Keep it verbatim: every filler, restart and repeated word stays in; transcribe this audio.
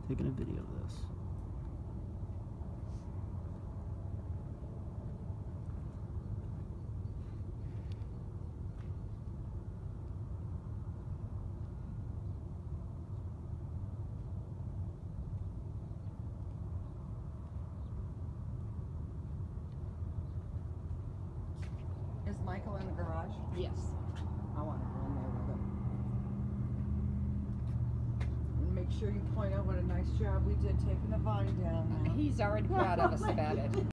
taking a video of this. Is Michael in the garage? Yes. I want to go in there with him. And make sure you point out what a nice job we did taking the vine down now. He's already proud of us about it.